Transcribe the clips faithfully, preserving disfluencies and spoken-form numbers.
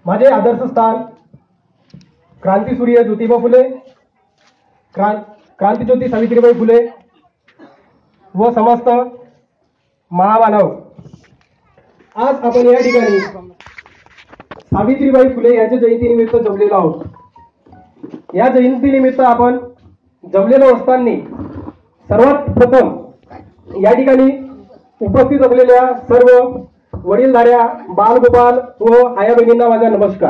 माझे आदर्श स्थान क्रांतीसूर्य ज्योतिबा फुले, क्रांतिज्योती सावित्रीबाई फुले व समस्त महामानव, आज आपण या ठिकाणी सावित्रीबाई फुले यांच्या जयंतीनिमित्त जमलेलो आहोत. या जयंतीनिमित्त आपण जमलेलो असताना सर्वात प्रथम या ठिकाणी उपस्थित असलेल्या सर्व वडीलधाऱ्या बालगोपाल व आया बहिणींना माझा नमस्कार.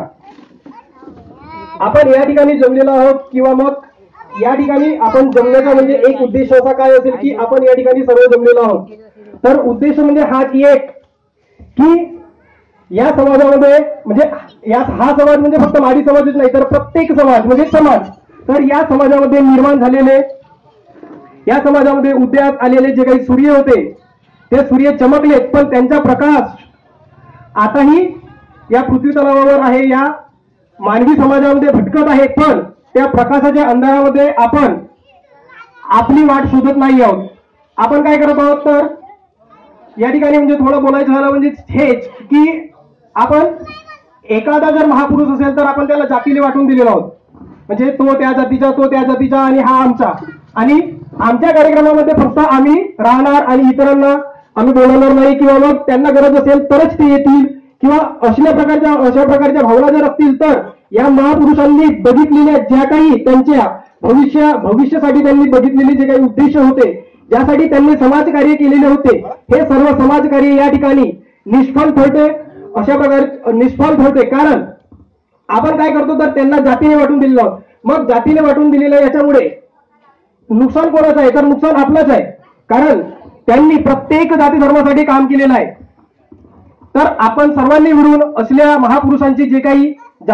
आपण या ठिकाणी जमलेलो आहोत किंवा मग या ठिकाणी आपण जमण्याचा म्हणजे एक उद्देश असा काय असेल की आपण या ठिकाणी सर्व जमलेलो आहोत. तर उद्देश म्हणजे हा की एक की या समाजामध्ये म्हणजे या हा समाज म्हणजे फक्त माडी समाजच नाही तर प्रत्येक समाज म्हणजे समाज, तर या समाजामध्ये निर्माण झालेले या समाजामध्ये उदयास आलेले जे काही सूर्य होते ते सूर्य चमकलेत, पण त्यांचा प्रकाश आताही या पृथ्वी तलावावर आहे, या मानवी समाजामध्ये भटकत आहे. पण त्या प्रकाशाच्या अंधारामध्ये आपण आपली वाट शोधत नाही आहोत. आपण काय करत आहोत तर या ठिकाणी म्हणजे थोडं बोलायचं झालं म्हणजे हेच की आपण एखादा जर महापुरुष असेल तर आपण त्याला जातीने वाटून दिलेलो आहोत. म्हणजे तो त्या जातीचा, तो त्या जातीचा आणि हा आमचा, आणि आमच्या कार्यक्रमामध्ये फक्त आम्ही राहणार आणि इतरांना आम्ही बोलवणार नाही, किंवा मग त्यांना गरज असेल तरच ते येतील, किंवा अशा प्रकारच्या अशा प्रकारच्या भावना जर असतील तर या महापुरुषांनी बघितलेल्या ज्या काही त्यांच्या भविष्य भविष्यासाठी त्यांनी बघितलेले जे काही उद्देश होते, ज्यासाठी त्यांनी समाजकार्य केलेले होते, हे सर्व समाजकार्य या ठिकाणी निष्फळ ठरते. अशा प्रकारे निष्फळ ठरते कारण आपण काय करतो तर त्यांना जातीने वाटून दिलेलं आहोत. मग जातीने वाटून दिलेलं याच्यामुळे नुकसान कोणाचं आहे तर नुकसान आपलंच आहे, कारण त्यांनी प्रत्येक जाती धर्मासाठी काम केलेलं आहे. तर आपण सर्वांनी मिळून असलेल्या महापुरुषांची जे काही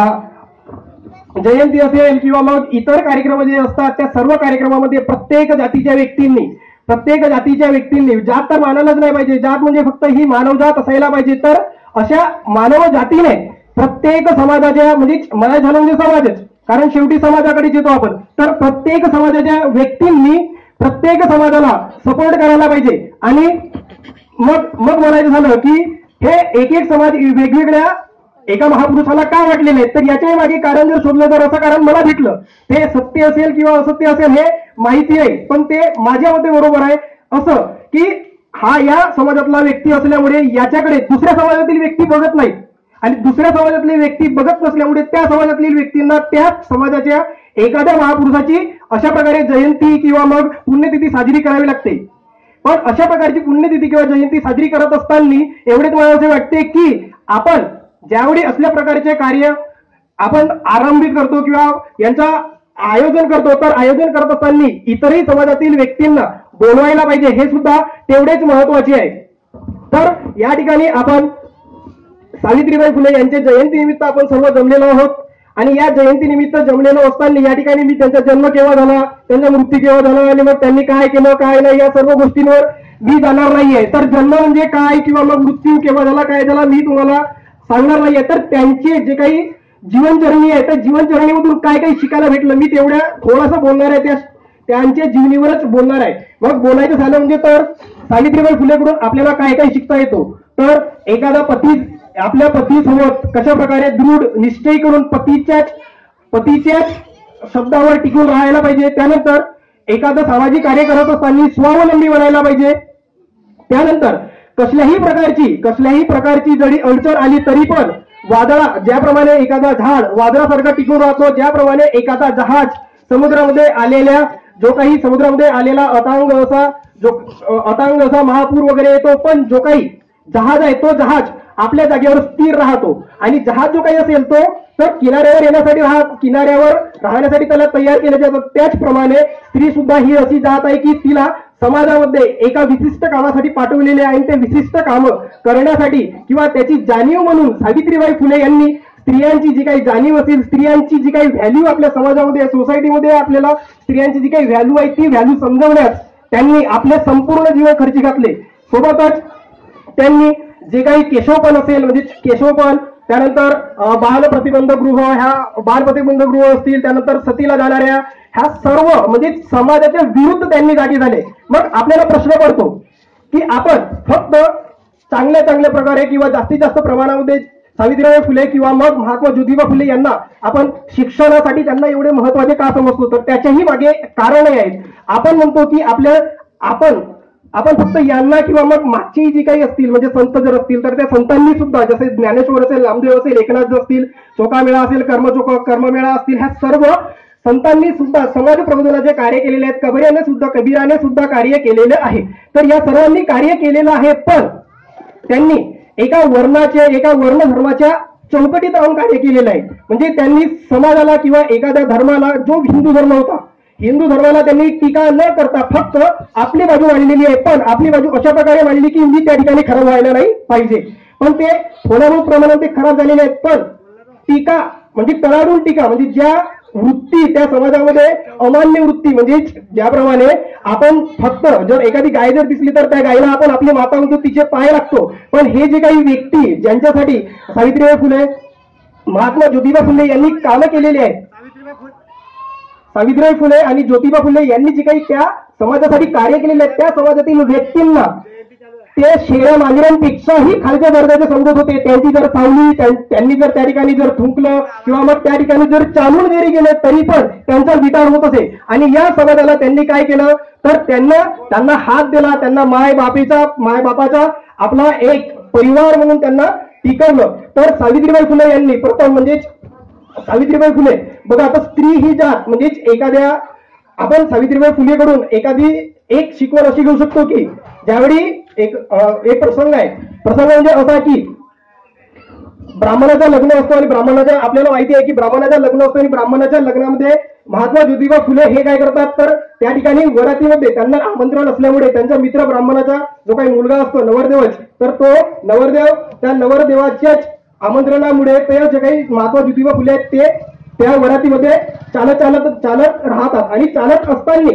जयंती असेल किंवा मग इतर कार्यक्रम जे असतात त्या सर्व कार्यक्रमामध्ये प्रत्येक जातीच्या व्यक्तींनी प्रत्येक जातीच्या व्यक्तींनी जात तर मानायलाच नाही पाहिजे, जात म्हणजे फक्त ही मानवजात असायला पाहिजे, तर अशा मानव जातीने प्रत्येक समाजाच्या म्हणजे मला झालं म्हणजे समाजच, कारण शेवटी समाजाकडेच येतो आपण, तर प्रत्येक समाजाच्या व्यक्तींनी प्रत्येक समाजाला सपोर्ट करायला पाहिजे. आणि मग मग म्हणायचं झालं की हे एक एक समाज वेगवेगळ्या एका महापुरुषाला का वाटले नाहीत, तर याच्याही मागे कारण जर शोधलं तर असं कारण मला भेटलं. ते सत्य असेल किंवा असत्य असेल हे माहिती नाही, पण ते माझ्या मते बरोबर आहे असं की हा या समाजातला व्यक्ती असल्यामुळे याच्याकडे दुसऱ्या समाजातील व्यक्ती बघत नाहीत, आणि दुसऱ्या समाजातली व्यक्ती बघत नसल्यामुळे त्या समाजातील व्यक्तींना त्या समाजाच्या एखाद्या महापुरुषाची अशा प्रकारे जयंती किंवा मग पुण्यतिथी साजरी करावी लागते. पण अशा प्रकारची पुण्यतिथी किंवा जयंती साजरी करत असताना एवढेच मला असे वाटते की आपण ज्यावेळी असल्या प्रकारचे कार्य आपण आरंभित करतो किंवा यांचा आयोजन करतो, तर आयोजन करत असताना इतरही समाजातील व्यक्तींना बोलवायला पाहिजे, हे सुद्धा तेवढेच महत्वाचे आहे. तर या ठिकाणी आपण सावित्रीबाई फुले यांच्या जयंतीनिमित्त आपण सर्व जमलेलो आहोत, आणि या जयंतीनिमित्त जमलेलो असताना या ठिकाणी मी त्यांचा जन्म केव्हा झाला, त्यांचा मृत्यू केव्हा झाला आणि मग त्यांनी काय केलं काय नाही या सर्व गोष्टींवर मी जाणार नाहीये. तर जन्म म्हणजे काय किंवा मग मृत्यू केव्हा झाला काय झाला मी तुम्हाला सांगणार नाहीये. तर त्यांचे जे काही जीवनचरणी आहे त्या जीवनचरणीमधून काय काही शिकायला भेटलं मी तेवढ्या थोडंसं बोलणार आहे, त्या त्यांच्या जीवनीवरच बोलणार आहे. मग बोलायचं झालं म्हणजे तर सावित्रीबाई फुलेकडून आपल्याला काय काय शिकता येतो, तर एखादा पती आपल्या पतीसोबत कशा प्रकारे दृढ निश्चय करून पतीच्याच पतीच्याच शब्दावर टिकून राहायला पाहिजे. त्यानंतर एखादं सामाजिक कार्य करत असताना स्वावलंबी बनायला पाहिजे. त्यानंतर कसल्याही प्रकारची कसल्याही प्रकारची जरी अडचण आली तरी पण वादळा ज्याप्रमाणे एखादा झाड वादळासारखा टिकून राहतो, ज्याप्रमाणे एखादा जहाज समुद्रामध्ये आलेल्या जो काही समुद्रामध्ये आलेला अतांग असा जो अतांग असा महापूर वगैरे येतो, पण जो काही जहाज आहे तो जहाज आपल्या जागेवर स्थिर राहतो, आणि जहाज जो काही असेल तो तर किनाऱ्यावर येण्यासाठी राह किनाऱ्यावर राहण्यासाठी त्याला तयार केलं जातं. त्याचप्रमाणे स्त्री सुद्धा ही अशी जात आहे की तिला समाजामध्ये एका विशिष्ट कामासाठी पाठवलेले आहे, आणि ते विशिष्ट काम करण्यासाठी किंवा त्याची जाणीव म्हणून सावित्रीबाई फुले यांनी स्त्रियांची जी काही जाणीव असेल, स्त्रियांची जी काही व्हॅल्यू आपल्या समाजामध्ये सोसायटीमध्ये आपल्याला स्त्रियांची जी काही व्हॅल्यू आहे ती व्हॅल्यू समजवण्यास त्यांनी आपले संपूर्ण जीवन खर्ची घातले. सोबतच त्यांनी जे काही केशवपण असेल म्हणजे केशवपण, त्यानंतर बाल प्रतिबंध गृह ह्या बाल प्रतिबंध गृह असतील, त्यानंतर सतीला जाणाऱ्या ह्या सर्व म्हणजे समाजाच्या विरुद्ध त्यांनी जागे झाले. मग आपल्याला प्रश्न पडतो की आपण फक्त चांगल्या चांगल्या प्रकारे किंवा जास्तीत जास्त प्रमाणामध्ये सावित्रीबाई फुले किंवा मग महात्मा ज्योतिबा फुले यांना आपण शिक्षणासाठी त्यांना एवढे महत्वाचे का समजतो, तर त्याच्याही मागे कारणही आहेत. आपण म्हणतो की आपल्या आपण आपण फक्त यांना किंवा मग मागची जी काही असतील म्हणजे संत जर असतील तर त्या संतांनी सुद्धा, जसे ज्ञानेश्वर असेल, नामदेव असेल, एकनाथ असतील, चोखामेळा असेल, कर्मचोक कर्ममेळा असतील, ह्या सर्व संतांनी सुद्धा समाज प्रबोधनाचे कार्य केलेले आहेत. कबीराने सुद्धा कबीराने सुद्धा कार्य केलेले आहे. तर या सर्वांनी कार्य केलेलं आहे, पण त्यांनी एका वर्णाचे एका वर्ण धर्माच्या चौकटीत राहून कार्य केलेलं आहे. म्हणजे त्यांनी समाजाला किंवा एखाद्या धर्माला, जो हिंदू धर्म होता, हिंदू धर्माला त्यांनी टीका न करता फक्त आपली बाजू मांडलेली आहे. पण आपली बाजू अशा प्रकारे मांडली की मी त्या ठिकाणी खराब व्हायला नाही पाहिजे, पण ते थोड्या बहुत प्रमाणात ते खराब झालेले आहेत. पण टीका म्हणजे तळाडून टीका, म्हणजे ज्या वृत्ती त्या समाजामध्ये अमान्य वृत्ती, म्हणजे ज्याप्रमाणे आपण फक्त जर एखादी गाय जर दिसली तर त्या गायला आपण आपली माता म्हणतो, तिचे पाय लागतो. पण हे जे काही व्यक्ती ज्यांच्यासाठी सावित्रीबाई फुले, महात्मा ज्योतिबा फुले यांनी कामं केलेली आहेत, सावित्रीबाई फुले आणि ज्योतिबा फुले यांनी जे काही त्या समाजासाठी कार्य केलेले आहेत, त्या समाजातील व्यक्तींना ते शेळ्या मांजरांपेक्षाही खालच्या दर्जाचे समजत होते. त्यांची जर सावली, त्यांनी जर त्या ठिकाणी जर थुंकलं किंवा मग त्या ठिकाणी जर चालून जरी गेले तरी पण त्यांचा विचार होत असे. आणि या समाजाला त्यांनी काय केलं, तर त्यांना त्यांना हात दिला, त्यांना माय बापेचा माय बापाचा आपला एक परिवार म्हणून त्यांना टिकवलं. तर सावित्रीबाई फुले यांनी प्रथम म्हणजे सावित्रीबाई फुले बघा, आता स्त्री ही जात म्हणजेच एखाद्या, आपण सावित्रीबाई फुलेकडून एखादी एक शिकवण अशी घेऊ शकतो की ज्यावेळी एक एक प्रसंग आहे, प्रसंग म्हणजे असा की ब्राह्मणाचं लग्न असतो आणि ब्राह्मणाच्या आपल्याला माहिती आहे की ब्राह्मणाचं लग्न असतं आणि ब्राह्मणाच्या लग्नामध्ये महात्मा ज्योतिबा फुले हे काय करतात, तर त्या ठिकाणी वरातीमध्ये त्यांना आमंत्रण असल्यामुळे त्यांचा मित्र ब्राह्मणाचा जो काही मुलगा असतो नवरदेवच, तर तो नवरदेव त्या नवरदेवाच्याच आमंत्रणामुळे ते जे काही महात्मा ज्योतिबा फुले आहेत ते त्या वरातीमध्ये चालत चालत चालत राहतात. आणि चालत असताना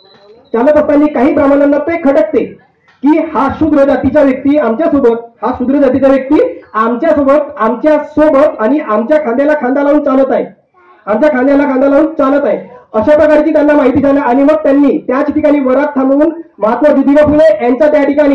चालत असताना काही ब्राह्मणांना ते खटकते की हा शूद्र जातीचा व्यक्ती आमच्यासोबत हा शूद्र जातीचा व्यक्ती आमच्यासोबत आमच्या सोबत आणि आमच्या खांद्याला खांदा लावून चालत आहे, आमच्या खांद्याला खांदा लावून चालत आहे, अशा प्रकारची त्यांना माहिती झाली. आणि मग त्यांनी त्याच ठिकाणी वरात थांबवून महात्मा ज्योतिबा फुले यांचा त्या ठिकाणी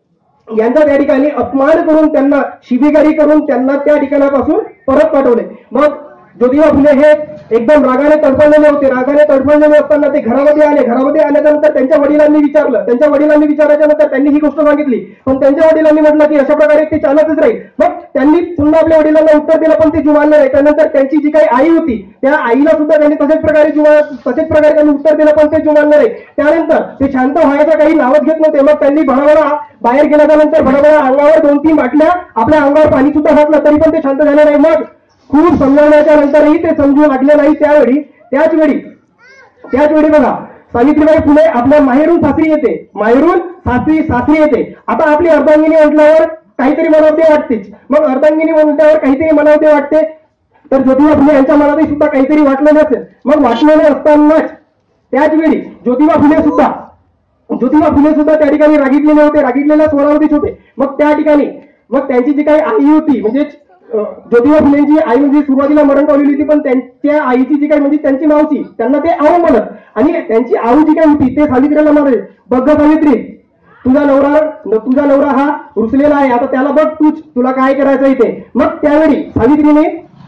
यांचा त्या ठिकाणी अपमान करून त्यांना शिबिगारी करून त्यांना त्या ठिकाणापासून परत पाठवले. मग ज्योतिबा फुले हे एकदम रागाने तडफडलेले होते. रागाने तडफडलेले असताना ते घरामध्ये आले. घरामध्ये आल्यानंतर त्यांच्या वडिलांनी विचारलं. त्यांच्या वडिलांनी विचारायच्या नंतर त्यांनी ही गोष्ट सांगितली, पण त्यांच्या वडिलांनी म्हटलं की अशा प्रकारे ते चालतच राहील. मग त्यांनी पुन्हा आपल्या वडिलांना उत्तर दिलं, पण ते जुमानले नाही. त्यानंतर त्यांची जी काही आई होती त्या आईला सुद्धा त्यांनी तशाच प्रकारे जुमा तशाच प्रकारे त्यांनी उत्तर दिलं, पण ते जुमानले नाही. त्यानंतर ते शांत व्हायचं काही नावच घेत नव्हते. मग त्यांनी भडाभडा बाहेर गेल्याच्या नंतर भडाभडा अंगावर दोन तीन बाटल्या आपल्या अंगावर पाणी सुद्धा घातलं, तरी पण ते शांत झाले नाही. मग खूप समजावण्याच्या नंतरही ते समजू लागले नाही. त्यावेळी त्याच वेळी त्याच वेळी बघा, सावित्रीबाई फुले आपल्या माहेरून सासरी येते, माहेरून सासरी सासरी येते. आता आपली अर्धांगिनी म्हटल्यावर काहीतरी मनावते वाटतेच. मग अर्धांगिनी म्हटल्यावर काहीतरी मनावते वाटते, तर ज्योतिबा फुले यांच्या मनातही सुद्धा काहीतरी वाटलेलं असेल. मग वाटलेले असतानाच त्याच वेळी ज्योतिबा फुले सुद्धा ज्योतिबा फुले सुद्धा त्या ठिकाणी रागितलेले होते, रागितलेल्या स्वरावतीच होते. मग त्या ठिकाणी मग त्यांची जी काही आई होती, म्हणजे ज्योतिबा फुलेंची आई म्हणजे सुरुवातीला मरण पावलेली होती, पण त्यांच्या आईची जी काही म्हणजे त्यांची मावशी, त्यांना ते आऊ म्हणत. आणि त्यांची आऊ जी काही होती ते सावित्रीला म्हणाले, बघ सावित्री, तुझा नवरा तुझा नवरा हा रुसलेला आहे, आता त्याला बघ तूच, तुला काय करायचं इथे. मग त्यावेळी सावित्रीने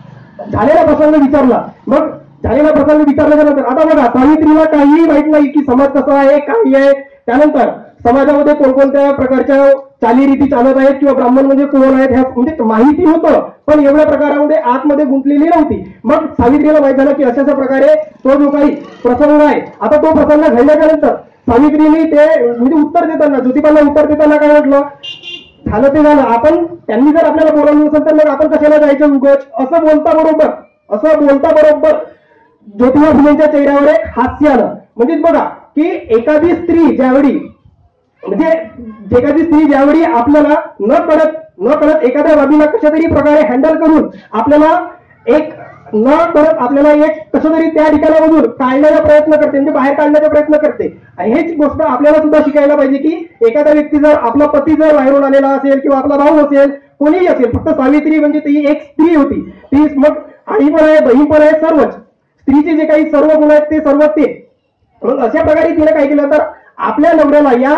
झालेला प्रसंग विचारला. मग झालेला प्रसंग विचारल्याच्या नंतर आता बघा, सावित्रीला काहीही माहित नाही की समाज कसा आहे, काय आहे, त्यानंतर समाजामध्ये कोणकोणत्या प्रकारच्या चालीरीती चालत आहेत किंवा ब्राह्मण म्हणजे कोण आहेत ह्या म्हणजे माहिती होतं, पण एवढ्या प्रकारामध्ये आतमध्ये गुंतलेली नव्हती. मग सावित्रीला माहित झालं की अशा अशा प्रकारे तो जो काही प्रसंग आहे, आता तो प्रसंग घडल्याच्या नंतर सावित्रीने ते म्हणजे उत्तर देताना ज्योतिबाला उत्तर देताना काय म्हटलं, झालं ते झालं, आपण त्यांनी जर आपल्याला बोलावलं नसेल तर मग आपण कशाला जायचं उगाच, असं बोलता बरोबर असं बोलता बरोबर ज्योतिबा फुलेंच्या चेहऱ्यावर एक हास्य आलं. म्हणजे बघा की एखादी स्त्री ज्यावेळी म्हणजे एखादी स्त्री ज्यावेळी आपल्याला न कळत न कळत एखाद्या बाबीला कशा तरी प्रकारे हँडल करून आपल्याला एक न कळत आपल्याला एक कसं तरी त्या ठिकाणामधून काढण्याचा प्रयत्न करते, म्हणजे बाहेर काढण्याचा प्रयत्न करते. हेच गोष्ट आपल्याला सुद्धा शिकायला पाहिजे की एखादा व्यक्ती जर आपला पती जर बाहेरून आलेला असेल किंवा आपला भाऊ असेल, कोणीही असेल, फक्त सावित्री म्हणजे ती एक स्त्री होती, ती मग आई पण आहे, बहीण पण आहे, सर्वच स्त्रीचे जे काही सर्व गुण आहेत ते सर्व ते. मग अशा प्रकारे तिने काय केलं, तर आपल्या नवऱ्याला या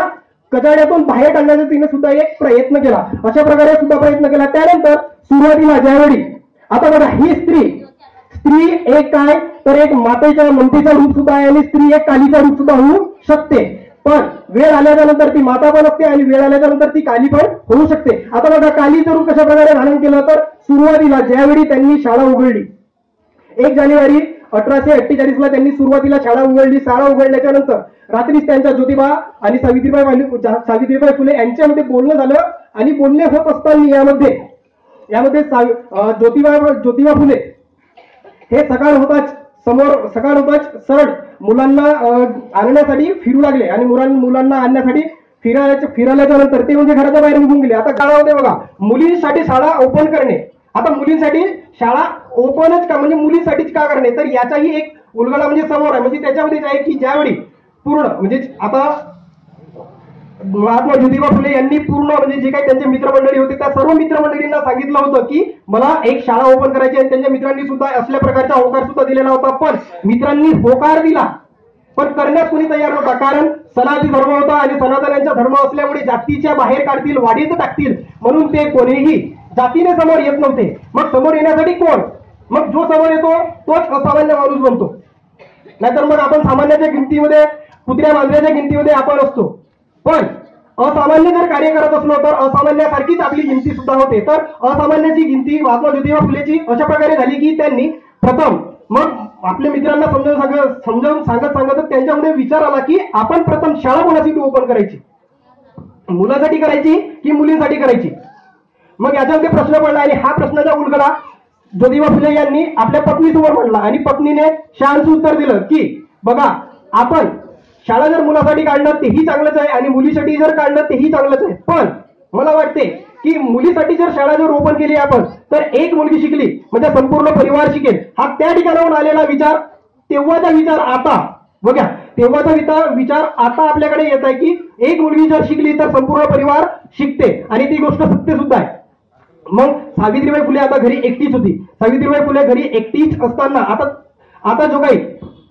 कचाड्यातून बाहेर टाकण्याचा तिने सुद्धा एक प्रयत्न केला. अशा प्रकारे सुद्धा प्रयत्न केला. त्यानंतर सुरुवातीला ज्यावेळी आता बघा ही स्त्री स्त्री एक काय तर एक मातेच्या ममतेचं रूप सुद्धा आहे आणि स्त्री एक कालीचं रूप सुद्धा होऊ शकते. पण वेळ आल्याच्या नंतर ती माता पण असते आणि वेळ आल्याच्या नंतर ती काली पण होऊ शकते. आता बघा कालीचं रूप कशा प्रकारे धारण केलं तर सुरुवातीला ज्यावेळी त्यांनी शाळा उघडली एक जानेवारी अठराशे अठ्ठेचाळीस ला त्यांनी सुरुवातीला शाळा उघडली. शाळा उघडल्याच्या नंतर रात्रीच त्यांच्या ज्योतिबा आणि सावित्रीबाई सावित्रीबाई फुले यांच्यामध्ये बोलणं झालं आणि बोलणे होत असताना यामध्ये यामध्ये ज्योतिबा ज्योतिबा फुले हे सकाळ होताच समोर सकाळ होताच सरळ मुलांना आणण्यासाठी फिरू लागले आणि मुलांना आणण्यासाठी फिरायच्या फिरायल्याच्या नंतर ते म्हणजे घराच्या बाहेर निघून गेले. आता काळामध्ये बघा मुलींसाठी शाळा ओपन करणे, आता मुलींसाठी शाळा ओपनच का म्हणजे मुलींसाठीच का करणे तर याचाही एक उलगडा म्हणजे समोर आहे. म्हणजे त्याच्यामध्येच आहे की ज्यावेळी पूर्ण म्हणजे आता महात्मा ज्योतिबा फुले यांनी पूर्ण म्हणजे जे काही त्यांचे मित्रमंडळी होते त्या सर्व मित्रमंडळींना सांगितलं होतं की मला एक शाळा ओपन करायची आहे. त्यांच्या मित्रांनी सुद्धा असल्या प्रकारचा होकार सुद्धा दिलेला होता. पण मित्रांनी होकार दिला पण करण्यास कोणी तयार नव्हता. कारण सनातनी धर्म होता आणि सनातन्यांचा धर्म असल्यामुळे जातीच्या बाहेर काढतील वाढीत टाकतील म्हणून ते कोणीही जातीने समोर येत नव्हते. मग समोर येण्यासाठी कोण मग जो समोर येतो तोच असामान्य माणूस बनतो. नाहीतर मग आपण सामान्याच्या गिनतीमध्ये कुत्र्या मांजऱ्याच्या गिनतीमध्ये आपण असतो. पण असामान्य जर कार्य करत असलो तर असामान्यासारखीच आपली गिनती सुद्धा होते. तर असामान्याची गिनती महात्मा ज्योतिबा फुलेची अशा प्रकारे झाली की त्यांनी प्रथम मग आपल्या मित्रांना समजावून सांगत समजावून सांगत सांगत त्यांच्यामध्ये विचार आला की आपण प्रथम शाळा कोणासाठी ओपन करायची, मुलासाठी करायची की मुलींसाठी करायची. मग याच्यामध्ये प्रश्न पडला आणि हा प्रश्नाचा उलगडा ज्योतिबा फुले यांनी आपल्या पत्नीसमोर मांडला आणि पत्नीने शहाणचं उत्तर दिलं की बघा आपण शाळा जर मुलासाठी काढलं तेही चांगलंच आहे आणि मुलीसाठी जर काढलं तेही चांगलंच आहे. पण मला वाटते की मुलीसाठी जर शाळा जर ओपन केली आपण तर एक मुलगी शिकली म्हणजे संपूर्ण परिवार शिकेल. हा त्या ठिकाणाहून आलेला विचार तेव्हाचा विचार आता बघा तेव्हाचा विचार विचार आता आपल्याकडे येत आहे की एक मुलगी जर शिकली तर संपूर्ण परिवार शिकते आणि ती गोष्ट सत्य सुद्धा आहे. मग सावित्रीबाई फुले आता घरी एकटीच होती. सावित्रीबाई फुले घरी एकटीच असताना आता आता जो काही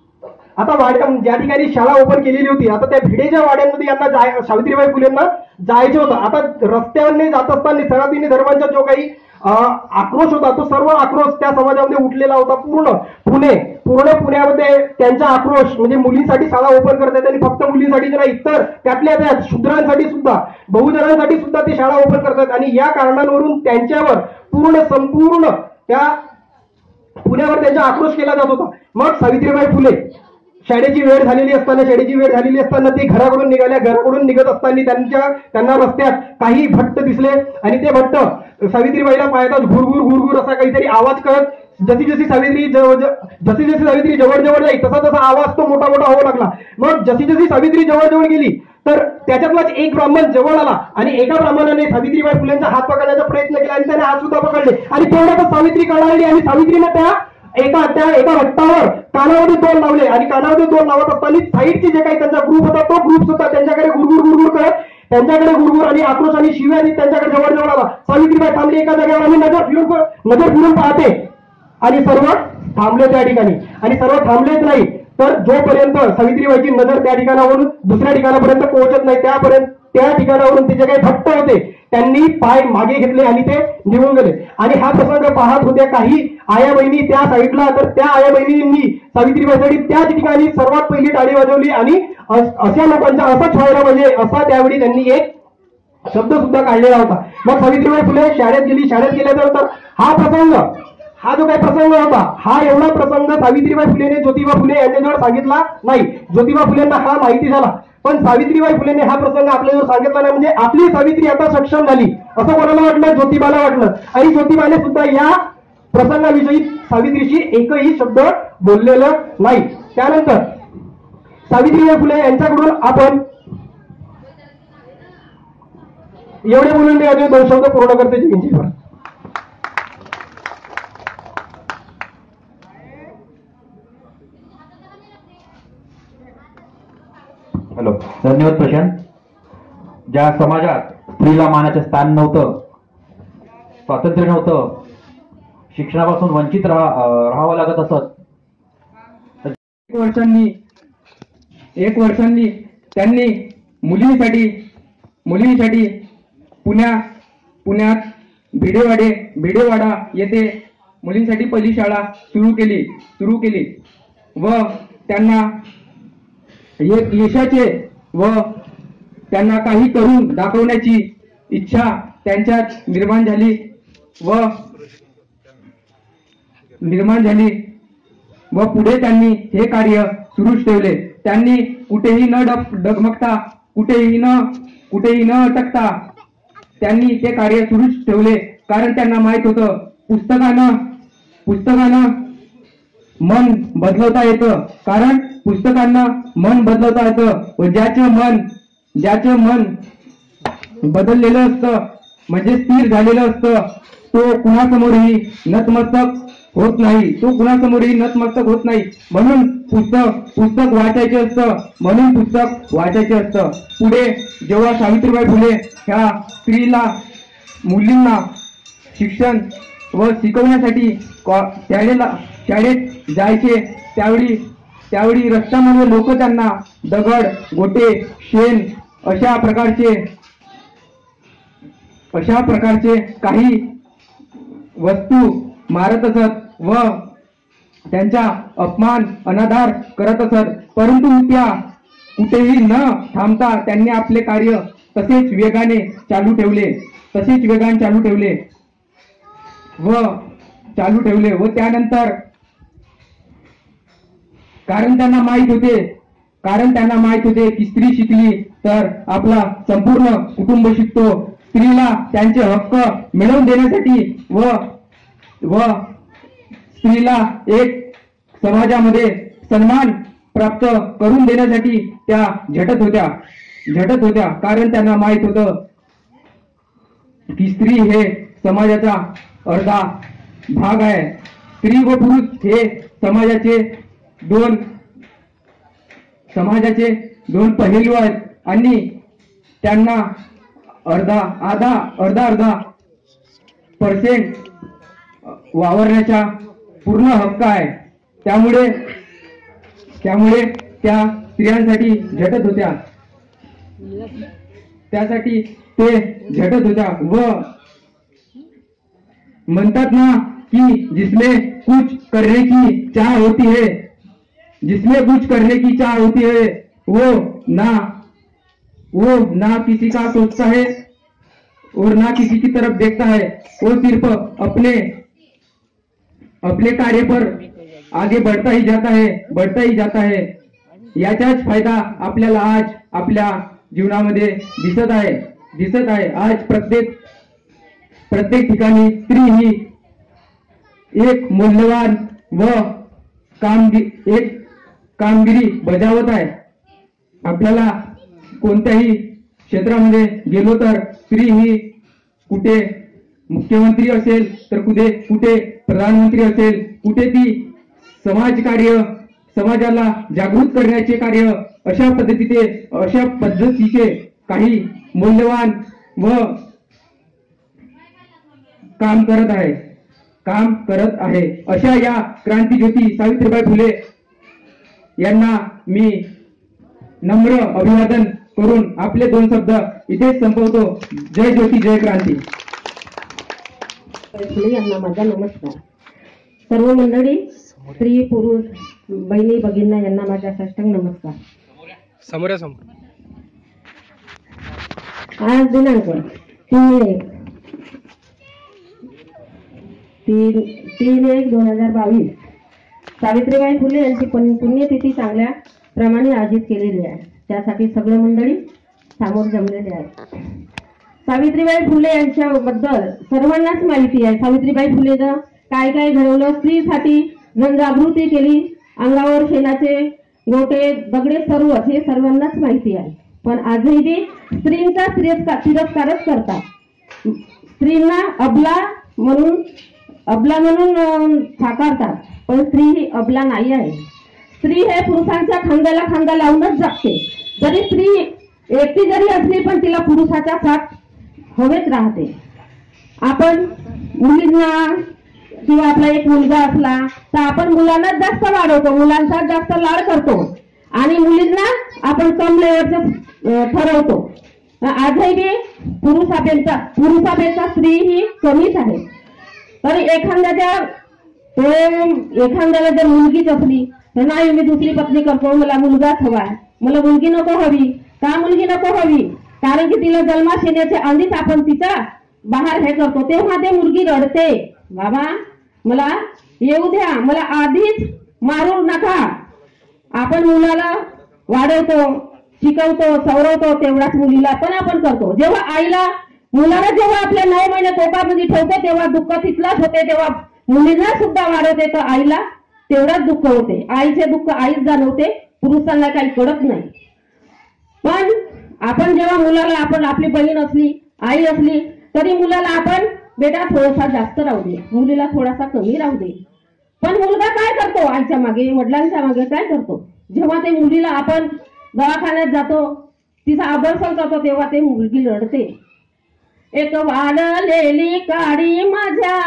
आता वाड्या ज्या ठिकाणी शाळा ओपन केलेली होती आता त्या भिडेच्या वाड्यांमध्ये यांना जाय सावित्रीबाई फुलेंना जायचं होतं. आता रस्त्यावरने जात असताना सनातनी धर्माचा जो काही आक्रोश होता तो सर्व आक्रोश त्या समाजामध्ये उठलेला होता. पूर्ण पुणे पूर्ण पुण्यामध्ये त्यांचा आक्रोश म्हणजे मुलींसाठी शाळा ओपन करतात आणि फक्त मुलींसाठीच नाही तर त्यातल्या त्यात शूद्रांसाठी सुद्धा बहुजनांसाठी सुद्धा ते शाळा ओपन करतात आणि या कारणांवरून त्यांच्यावर पूर्ण संपूर्ण त्या पुण्यावर त्यांचा आक्रोश केला जात होता. मग सावित्रीबाई फुले शाळेची वेळ झालेली असताना शाळेची वेळ झालेली असताना ते घराकडून निघाल्या. घराकडून निघत असताना त्यांच्या त्यांना रस्त्यात काही भट्ट दिसले आणि ते भट्ट सावित्रीबाईला पाहताच घुरघुर घुरघुर असा काहीतरी आवाज करत जशी जशी सावित्री जशी जशी सावित्री जवळ जवळ जाईल तसा तसा आवाज तो मोठा मोठा होऊ लागला. मग जशी जशी सावित्री जवळ जवळ गेली तर त्याच्यातलाच एक ब्राह्मण जवळ आला आणि एका ब्राह्मणाने सावित्रीबाई फुलेंचा हात पकडण्याचा प्रयत्न केला आणि त्याने हात सुद्धा पकडले आणि तेवढ्यातच सावित्री कळाली आणि सावित्रीने त्या एका त्या एका भट्टावर कानामध्ये दोन लावले आणि कानामध्ये दोन लावत असताना साईडची जे काही त्यांचा ग्रुप होता तो ग्रुप सुद्धा त्यांच्याकडे गुरगुर गुरगुर करत त्यांच्याकडे गुरगुर आणि आक्रोश आणि शिव्या आणि त्यांच्याकडे जवळ जवळ आला. सावित्रीबाई थांबली एका जागेवर आणि नजर फिरून नजर फिरून पाहते आणि सर्व थांबले त्या ठिकाणी आणि सर्व थांबलेच नाही तर जोपर्यंत सावित्रीबाईची नजर त्या ठिकाणावरून दुसऱ्या ठिकाणापर्यंत पोहोचत नाही त्यापर्यंत त्या ठिकाणावरून ते जे काही भक्त होते त्यांनी पाय मागे घेतले आणि ते निघून गेले. आणि हा प्रसंग पाहत होत्या काही आया बहिणी त्या साईडला तर त्या आया बहिणींनी सावित्रीबाईसाठी त्याच ठिकाणी सर्वात पहिली टाळी वाजवली आणि अशा लोकांचा असंच व्हायला पाहिजे असा त्यावेळी त्यांनी एक शब्द सुद्धा काढलेला होता. मग सावित्रीबाई फुले शाळेत गेली. शाळेत गेल्यानंतर हा प्रसंग हा जो काही प्रसंग होता हा एवढा प्रसंग सावित्रीबाई फुलेने ज्योतिबा फुले यांच्याजवळ सांगितला नाही. ज्योतिबा फुलेंना हा माहिती झाला पण सावित्रीबाई फुलेने हा प्रसंग आपल्याजवळ सांगितला नाही. म्हणजे आपली सावित्री आता सक्षम झाली असं कोणाला वाटलं ज्योतिबाला वाटलं आणि ज्योतिबाने सुद्धा या प्रसंगाविषयी सावित्रीशी एकही शब्द बोललेलं नाही. त्यानंतर सावित्रीबाई फुले यांच्याकडून आपण एवढे बोलून मी अजून दोन शब्द पूर्ण करते जयंतीवर. हॅलो, धन्यवाद प्रशांत. ज्या समाजात स्त्रीला मानाचे स्थान नव्हतं, स्वातंत्र्य नव्हतं, शिक्षणापासून वंचित राहावं लागत असत, एक वर्षांनी एक वर्षांनी त्यांनी मुलींसाठी मुलींसाठी पुण्या पुण्यात भिडेवाडे भिडेवाडा येथे मुलींसाठी पहिली शाळा सुरू केली सुरू केली व त्यांना एक यशाचे व त्यांना काही करून दाखवण्याची इच्छा त्यांच्यात निर्माण झाली व निर्माण झाली व पुढे त्यांनी हे कार्य सुरूच ठेवले. त्यांनी कुठेही न डग डगमगता कुठेही न कुठेही न अटकता त्यांनी ते कार्य सुरूच ठेवले. कारण त्यांना माहित होतं पुस्तकानं पुस्तकानं मन बदलवता येतं. कारण पुस्तकांना मन बदलवता येतं व ज्याचं मन ज्याचं मन बदललेलं असतं म्हणजे स्थिर झालेलं असतं तो कुणासमोरही नतमस्तक होत नाही. तो कुणासमोरही नतमस्तक होत नाही. म्हणून पुस्तक पुस्तक वाचायचे असतं म्हणून पुस्तक वाचायचे असतं. पुढे जेव्हा सावित्रीबाई फुले ह्या स्त्रीला मुलींना शिक्षण व शिकवण्यासाठी शाळेला शाळेत जायचे त्यावेळी त्यावेळी रस्त्यामध्ये लोक त्यांना दगड गोटे शेण अशा प्रकारचे अशा प्रकारचे काही वस्तू मारत असत व त्यांचा अपमान अनादर करत असत. परंतु त्या कुठेही न थांबता त्यांनी आपले कार्य तसेच वेगाने चालू ठेवले तसेच वेगाने चालू ठेवले व चालू ठेवले व त्यानंतर कारण त्यांना माहित होते कारण त्यांना माहित होते की स्त्री शिकली तर आपला संपूर्ण कुटुंब शिकतो. स्त्रीला त्यांचे हक्क मिळवून देण्यासाठी व व स्त्रीला एक समाजामध्ये सन्मान प्राप्त करून देण्यासाठी त्या झटत होत्या झटत होत्या कारण त्यांना माहित होतं की स्त्री हे समाजाचा अर्धा भाग आहे. स्त्री व पुरुष हे समाजाचे दोन समाजाचे दोन पहिलू आहेत आणि त्यांना अर्धा आधा अर्धा अर्धा पर्सेंट वावरण्याचा पूर्ण हक्क आहे. त्यामुळे त्यामुळे त्या स्त्रियांसाठी झटत होत्या त्यासाठी ते झटत होत्या व म्हणतात ना कि जिसमें कुछ करने की चाह होती है जिसमें कुछ करने की चाह होती है वो ना वो ना किसी का सोचता है और ना किसी की तरफ देखता है. वो सिर्फ अपने अपने कार्य पर आगे बढ़ता ही जाता है बढ़ता ही जाता है. याचाच फायदा आपल्याला आज आपल्या जीवनामध्ये दिसत आहे दिसत आहे. आज प्रत्येक प्रत्येक ठिकाणी स्त्री ही एक मूल्यवान व कामगिरी एक कामगिरी बजावत आहे. आपल्याला कोणत्याही क्षेत्रामध्ये गेलो तर स्त्री ही कुठे मुख्यमंत्री असेल तर कुठे कुठे प्रधानमंत्री असेल कुठे ती समाजकार्य समाजाला जागृत करण्याचे कार्य अशा पद्धतीचे अशा पद्धतीचे काही मूल्यवान व काम करत आहे काम करत आहे. अशा या क्रांतीज्योती सावित्रीबाई फुले यांना मी नम्र अभिवादन करून आपले दोन शब्द इथेच संपवतो. जय ज्योती जय क्रांती. फुले यांना माझा नमस्कार. सर्व मंडळी स्त्री पुरुष बहिणी भगिनींना यांना माझा साष्टांग नमस्कार. समोर समोर आज दिनांक तीन एक तीन तीन एक दोन हजार बावीस सावित्रीबाई फुले यांची पुण्यतिथी चांगल्या प्रमाणे आयोजित केलेली आहे. त्यासाठी सगळे मंडळी सामोर जमलेले आहेत. सावित्रीबाई फुले यांच्याबद्दल सर्वांनाच माहिती आहे. सावित्रीबाई फुलेनं काय काय घडवलं, स्त्रीसाठी जनजागृती केली, अंगावर शेणाचे गोटे दगडे सर्व हे सर्वांनाच माहिती आहे. पण आजही ते स्त्रींचा तिरस्कारच करतात. स्त्रींना अबला म्हणून अबला म्हणून साकारतात. पण स्त्री ही अबला नाही आहे. स्त्री हे पुरुषांच्या खांद्याला खांदा लावूनच जगते. जरी स्त्री एकटी जरी असली पण तिला पुरुषाचा साथ हवेच राहते. आपण मुलींना किंवा आपला एक मुलगा असला तर आपण मुलांनाच जास्त वाढवतो, मुलांचा जास्त लाड करतो आणि मुलींना आपण कम लेवलचं ठरवतो. आजही बी पुरुषापेक्षा पुरुषापेक्षा स्त्री ही कमीच आहे. तर एखाद्याच्या तो एखाद्याला जर मुलगीच असली तर नाही मी दुसरी पत्नी करतो, मला मुलगाच हवाय, मला मुलगी नको हवी. का मुलगी नको हवी? कारण की तिला जन्मास येण्याच्या आधीच आपण तिचा बाहेर हे करतो, तेव्हा ते मुलगी रडते, बाबा मला येऊ द्या, मला आधीच मारू नका. आपण मुलाला वाढवतो, शिकवतो, सवरवतो, तेवढाच मुलीला पण आपण करतो. जेव्हा आईला मुलाला जेव्हा आपल्या नऊ महिने पोटामध्ये ठेवते तेव्हा दुःख तिथलाच होते, तेव्हा मुलीला सुद्धा वाढवते तर आईला तेवढाच दुःख होते. आईचे दुःख आईच जाणवते, पुरुषांना काही कळत नाही. पण आपण जेव्हा मुलाला आपण आपली बहीण असली, आई असली तरी मुलाला आपण बेटा थोडासा जास्त राहू दे, मुलीला थोडासा कमी राहू दे. पण मुलगा काय करतो? आईच्या मागे वडिलांच्या मागे काय करतो? जेव्हा ते मुलीला आपण दवाखान्यात जातो, तिचा अभ्यास करतो, तेव्हा ते मुलगी रडते. एक वाढलेली काडी माझ्या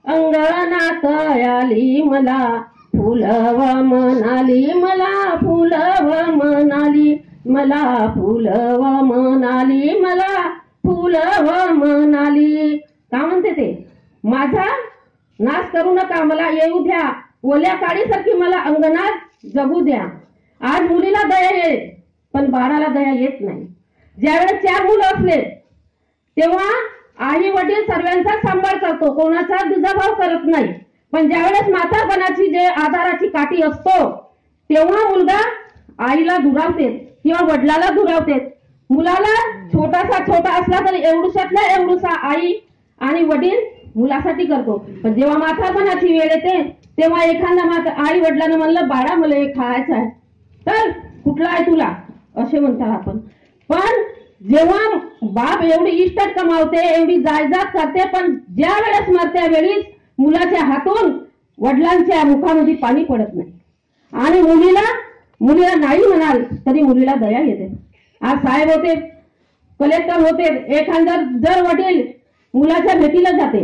अंगणात आली, मला फुलव म्हणाली, मला फुलव म्हणाली, मला फुलव म्हणाली, मला फुलव म्हणाली. का म्हणते ते? माझा नाश करू नका, मला येऊ द्या, ओल्या काडीसारखी मला अंगणात जगू द्या. आज मुलीला दया येईल पण बाळाला दया येत नाही. ज्यावेळेस चार मुलं असले तेव्हा आई वडील सर्वांचा सांभाळ करतो, कोणाचा दुजाभाव करत नाही. पण ज्यावेळेस म्हातारपणाची जे आधाराची काठी असतो तेव्हा मुलगा आईला दुरावते किंवा वडिलाला दुरावते. मुलाला छोटासा छोटा असला तरी एवढूसातला एवढूसा आई आणि वडील मुलासाठी करतो. पण जेव्हा म्हातारपणाची वेळ येते तेव्हा एखादा माता आई वडिलांना म्हणलं बाळा मला हे खायचं आहे, तर कुठला आहे तुला असे म्हणतात आपण. पण जेव्हा बाप एवढी इष्टट कमावते, एवढी जायदाद करते, पण ज्या वेळेस मरत्या वेळीच मुलाच्या हातून वडिलांच्या मुखामध्ये पाणी पडत नाही. आणि मुलीला मुलीला नाही म्हणाल तरी मुलीला दया येते. आज साहेब होते, कलेक्टर होते, एखादा जर वडील मुलाच्या भेटीला जाते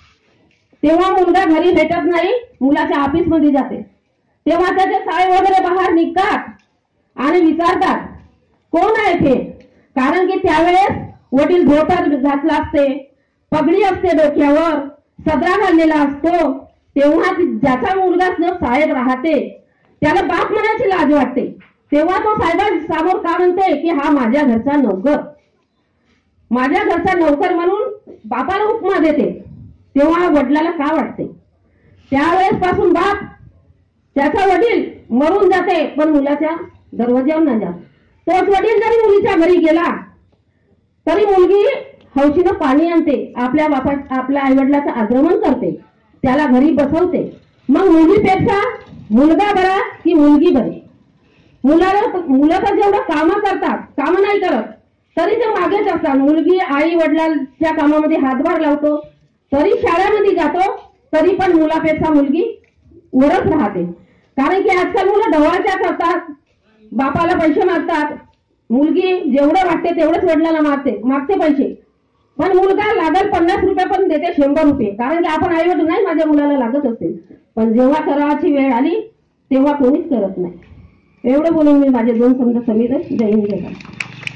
तेव्हा मुलगा घरी भेटत नाही, मुलाच्या ऑफिस मध्ये जाते, तेव्हा त्याचे साहेब वगैरे बाहेर निघतात आणि विचारतात कोण आहे ते. कारण की त्यावेळेस वडील धोतर घातला असते, पगडी असते डोक्यावर, सदरा घाललेला असतो, तेव्हा ज्याचा मुलगा जो साहेब राहते त्याला बाप म्हणायची लाज वाटते. तेव्हा तो साहेबांसमोर का म्हणते की हा माझ्या घरचा नोकर, माझ्या घरचा नोकर म्हणून बापाला उपमा देते. तेव्हा वडिलाला का वाटते? त्यावेळेस पासून बाप त्याचा वडील मरून जाते पण मुलाच्या दरवाज्यावर नाही जात. तोच वडील जरी मुलीच्या घरी गेला तरी मुलगी हौशीनं पाणी आणते, आपल्या बापा आपल्या आई वडिलाचं आग्रमण करते, त्याला घरी बसवते. मग मुलीपेक्षा मुलगा बरा की मुलगी बरी? मुलाला मुलं तर जेवढं कामं करतात, कामं नाही करत तरी ते मागेच असतात. मुलगी आई वडिलांच्या कामामध्ये हातभार लावतो, तरी शाळेमध्ये जातो, तरी पण मुलापेक्षा मुलगी वरच राहते. कारण की आजकाल मुलं ढवाळच्या करतात, बापाला पैसे मागतात. मुलगी जेवढं वाटते तेवढंच वडिलांना मागते मागते पैसे, पण मुलगा लागल पन्नास रुपये पण देते, शंभर रुपये. कारण की आपण आई वडील नाही माझ्या मुलाला लागत असते, पण जेव्हा करावाची वेळ आली तेव्हा कोणीच करत नाही. एवढं बोलून मी माझे दोन शब्द समीर जय हिंद जय भारत.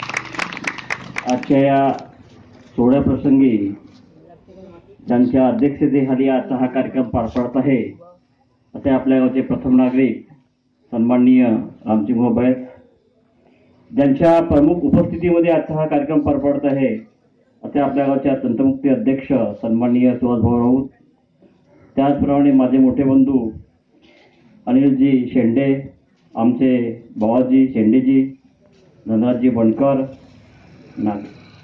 आजच्या या सोहळ्या प्रसंगी ज्यांच्या अध्यक्षतेखाली आजचा हा कार्यक्रम पार पडत आहे असे आपल्या गावचे प्रथम नागरिक सन्माननीय रामसिंह बैस, ज्यांच्या प्रमुख उपस्थितीमध्ये आजचा हा कार्यक्रम पार पडत आहे असे आपल्या गावच्या तंत्रमुक्ती अध्यक्ष सन्माननीय सुहासभाऊ राऊत, त्याचप्रमाणे माझे मोठे बंधू अनिलजी शेंडे, आमचे बाबाजी शेंडेजी, धनराजजी बनकर, नाग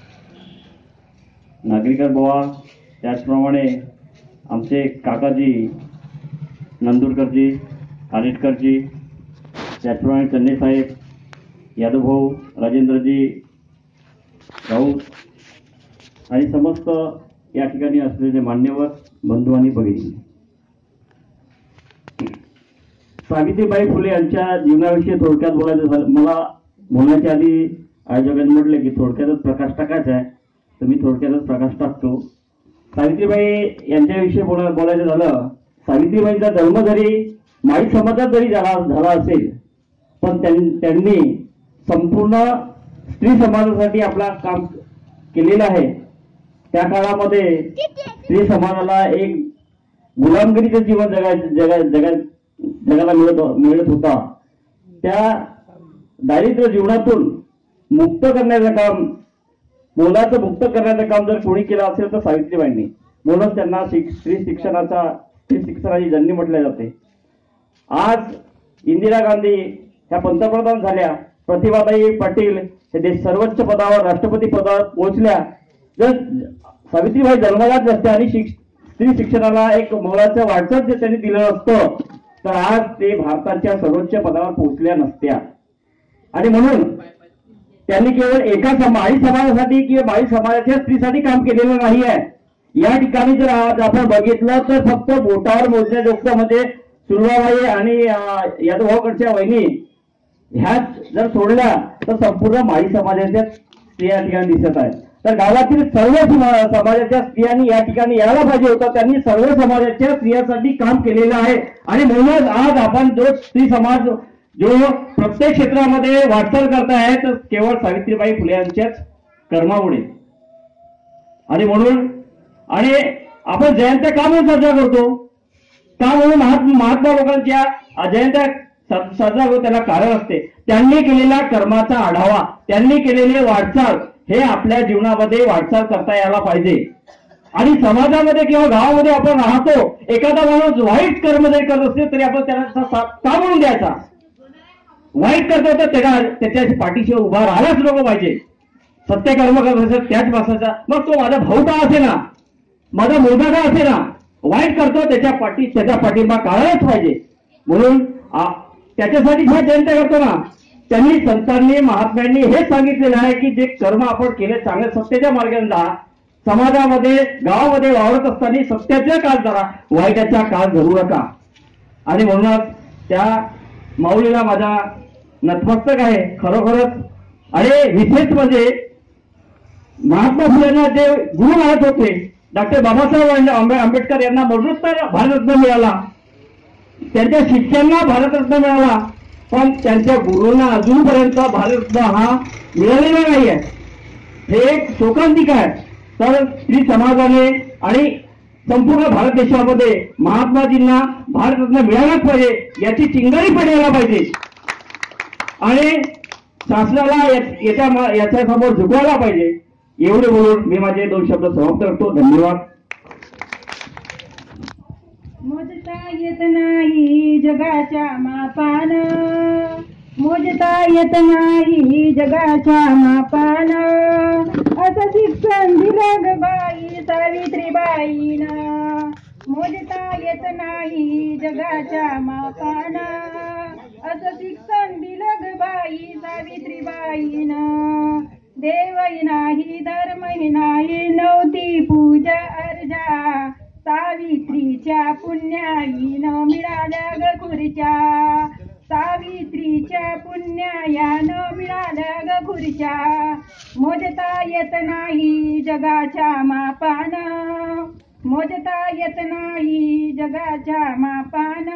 नागरिकर बुवा, त्याचप्रमाणे आमचे काकाजी नंदुरकरजी, कानेटकरजी, त्याचप्रमाणे चन्ने साहेब, यादवभाऊ, राजेंद्रजी राऊत आणि समस्त या ठिकाणी असलेले मान्यवर बंधू आणि भगिनी. सावित्रीबाई फुले यांच्या जीवनाविषयी थोडक्यात बोलायचं झालं, मला बोलण्याच्या आधी आयोजकांनी म्हटले की थोडक्यातच प्रकाश टाकायचा आहे, तर मी थोडक्यातच प्रकाश टाकतो. सावित्रीबाई यांच्याविषयी बोला बोलायचं झालं, सावित्रीबाईंचा जन्म जरी माई समाजात जरी झाला झाला असेल पण त्यांनी संपूर्ण स्त्री समाजासाठी आपला काम केलेलं आहे, त्या काळामध्ये स्त्री समाजाला एक गुलामगिरीचं जीवन जगायचं जगा जगा जगाला मिळत मिळत होता. त्या दारिद्र्य जीवनातून मुक्त करण्याचं काम, मुलाचं मुक्त करण्याचं काम जर कोणी केलं असेल तर सावित्रीबाईंनी. म्हणूनच त्यांना स्त्री शिक्षणाचा स्त्री शिक्षणाची जननी म्हटले जाते. आज इंदिरा गांधी ह्या पंतप्रधान झाल्या, प्रतिभाताई पाटील हे देश सर्वोच्च पदावर राष्ट्रपती पदावर पोहोचल्या. जर सावित्रीबाई जन्मलाच नसत्या आणि स्त्री शिक्षणाला एक मोलाचं वाटचाल जे त्यांनी दिलं असतं तर आज ते भारताच्या सर्वोच्च पदावर पोहोचल्या नसत्या. आणि म्हणून त्यांनी केवळ एका माळी समाजासाठी किंवा माळी समाजाच्या स्त्रीसाठी काम केलेलं नाही आहे. या ठिकाणी जर आज आपण बघितलं तर फक्त बोटावर मोजण्याजोगतं म्हणजे सुरवाबाई आणि यादवकडच्या वहिनी ह्या जर सोडल्या तर संपूर्ण माळी समाजाच्या स्त्रिया या ठिकाणी दिसत आहेत. तर गावातील सर्व समाजाच्या स्त्रियांनी या ठिकाणी यायला पाहिजे होतं. त्यांनी सर्व समाजाच्या स्त्रियांसाठी काम केलेलं आहे. आणि म्हणूनच आज आपण जो स्त्री समाज जो प्रत्येक क्षेत्रामध्ये वाटचाल करताय तर केवळ सावित्रीबाई फुले यांच्याच कर्मामुळे. आणि म्हणून आणि आपण जयंत्या का म्हणून साजरा करतो, का म्हणून महात्मा महात्मा लोकांच्या जयंत्या साजरा करतो, त्याला कारण असते. त्यांनी केलेल्या कर्माचा आढावा, त्यांनी केलेले वाटचाल हे आपल्या जीवनामध्ये वाटचाल करता यायला पाहिजे. आणि समाजामध्ये किंवा गावामध्ये आपण राहतो, एखादा माणूस वाईट कर्म जरी करत असेल तरी आपण त्याला का म्हणून द्यायचा. वाईट करतो तर त्याला त्याच्या पाठीशी उभा राहायलाच नको पाहिजे. सत्य कर्म करत असेल त्याच माणसाचा, मग तो माझा भाऊ का असे ना, माझा मुलगा का असे ना, वाईट करतो त्याच्या पाठी त्याचा पाठिंबा काढायलाच पाहिजे. म्हणून त्याच्यासाठी ज्या जयंत्या करतो ना, त्यांनी संतांनी महात्म्यांनी हे सांगितलेलं आहे की जे कर्म आपण केले चांगले सत्याच्या मार्गाने जा, समाजामध्ये गावामध्ये वावरत असताना सत्याच्या काळ जरा, वाईटाच्या काळ धरू नका. आणि म्हणूनच त्या माऊलीला माझा नतमस्तक आहे खरोखरच. आणि विशेष म्हणजे महात्मा फुलेंना जे गुरु मानत होते, डॉक्टर बाबासाहेब आंबेडकर यांना मरणोत्तर भारतरत्न मिळाला, त्यांच्या शिष्यांना भारतरत्न मिळाला, पण त्यांच्या गुरूंना अजूनपर्यंत भारतरत्न हा मिळालेला नाही आहे. हे एक शोकांतिक आहे. तर स्त्री समाजाने आणि संपूर्ण भारत देशामध्ये महात्माजींना भारतरत्न मिळालाच पाहिजे याची चिंगारी पडायला पाहिजे. आणि शासनाला याच्या याच्या समोर झुकवायला पाहिजे. एवढे बोलून मी माझे दोन शब्द समाप्त करतो. धन्यवाद. मोजता येत नाही जगाच्या मापान, मोजता येत नाही जगाच्या मापान, असं शिक्षण दिलं ग बाई सावित्रीबाईनं. मोजता येत नाही जगाच्या मापान, असं शिक्षण दिलं ग बाई सावित्रीबाईनं. देवही नाही धर्मही नाही नव्हती पूजा अर्जा, सावित्रीच्या पुण्याईनं मिळाल्या ग खुर्च्या, सावित्रीच्या पुण्यायानं मिळाल्या ग खुर्च्या. मोजता येत नाही जगाच्या मापान, मोजता येत नाही जगाच्या मापान,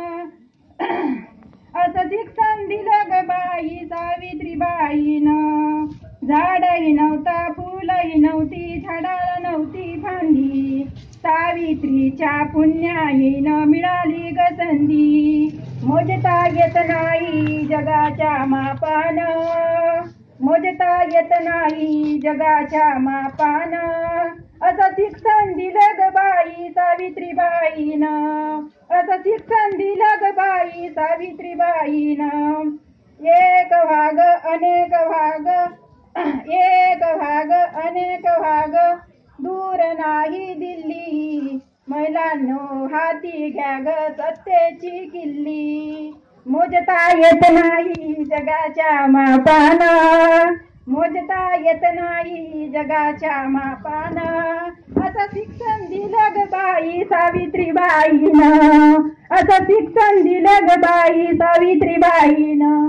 असं शिक्षण दिलं ग बाई सावित्रीबाईनं. झाडही नव्हता फुलही नव्हती झाडाला नव्हती फांदी, सावित्रीच्या पुण्याईनं मिळाली ग संधी. मोजता येत नाही जगाच्या मापान, मोजता येत नाही जगाच्या मापान, असं शिक्षण दिलं ग बाई सावित्रीबाईनं, असं शिक्षण दिलं ग बाई सावित्रीबाईनं. एक भाग अनेक भाग, एक भाग अनेक भाग, दूर नाही दिल्ली, महिलांनो हाती घ्या ग सत्तेची किल्ली. मोजता येत नाही जगाच्या मापान, मोजता येत नाही जगाच्या मापान, असं शिक्षण दिलं ग बाई सावित्रीबाईनं, असं शिक्षण दिलं ग बाई सावित्रीबाईनं.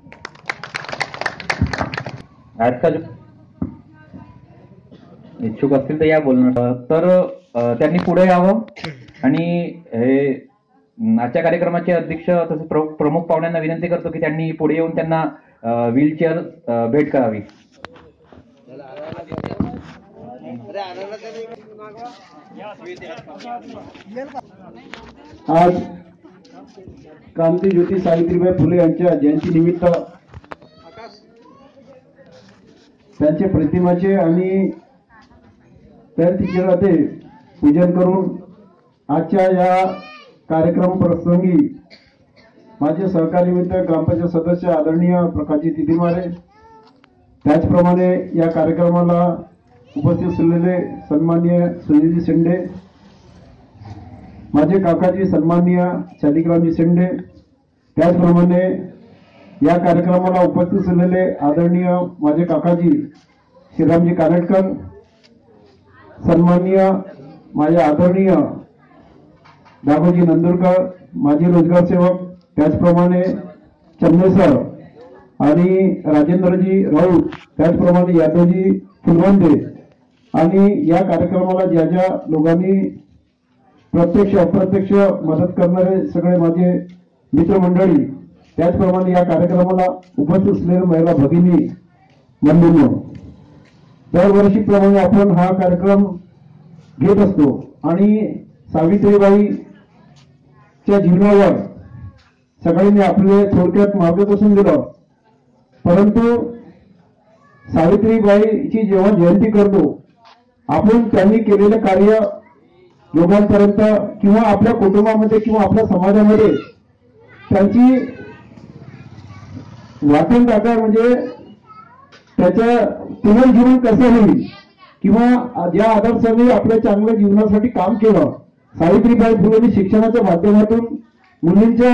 आजकाल इच्छुक असतील तर या बोलणार. तर त्यांनी पुढे यावं आणि हे आजच्या कार्यक्रमाचे अध्यक्ष तसेच प्रमुख पाहुण्यांना विनंती करतो की त्यांनी पुढे येऊन त्यांना व्हीलचेअर भेट करावी. आज क्रांतीज्योती सावित्रीबाई फुले यांच्या जयंती निमित्त त्यांचे प्रतिमाचे आणि त्यांचे पूजन करून आजच्या या कार्यक्रम प्रसंगी माझे सहकारी मित्र ग्रामपंचायत सदस्य आदरणीय प्रकाशजी तिदिमारे, त्याचप्रमाणे या कार्यक्रमाला उपस्थित असलेले सन्माननीय सुनीलजी शेंडे, माझे काकाजी सन्माननीय शालिग्रामजी शेंडे, त्याचप्रमाणे या कार्यक्रमाला उपस्थित असलेले आदरणीय माझे काकाजी श्रीरामजी कानेटकर, सन्माननीय माझे आदरणीय दागोजी नंदुरकर, माजी रोजगार सेवक, त्याचप्रमाणे चन्नेसर आणि राजेंद्रजी राऊत, त्याचप्रमाणे यादवजी फुलवंते आणि या कार्यक्रमाला ज्या ज्या लोकांनी प्रत्यक्ष अप्रत्यक्ष मदत करणारे सगळे माझे मित्रमंडळी, त्याचप्रमाणे या कार्यक्रमाला उपस्थित असलेल्या महिला भगिनी बंधूंनो, दरवर्षीप्रमाणे आपण हा कार्यक्रम घेत असतो आणि सावित्रीबाईच्या जीवनावर सगळ्यांनी आपले थोडक्यात मार्गदर्शन दिलं. परंतु सावित्रीबाईची जेव्हा जयंती करतो आपण त्यांनी केलेलं कार्य लोकांपर्यंत किंवा आपल्या कुटुंबामध्ये किंवा आपल्या समाजामध्ये त्यांची वाटण टाका, म्हणजे त्याचं पुनर्जीवन कसं होईल किंवा ज्या आदर्शाने आपल्या चांगल्या जीवनासाठी काम केलं, सावित्रीबाई फुलेंनी शिक्षणाच्या माध्यमातून मुलींच्या